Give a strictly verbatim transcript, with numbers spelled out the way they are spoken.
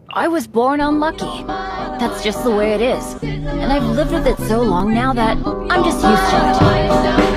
I was born unlucky. That's just the way it is. And I've lived with it so long now that I'm just used to it.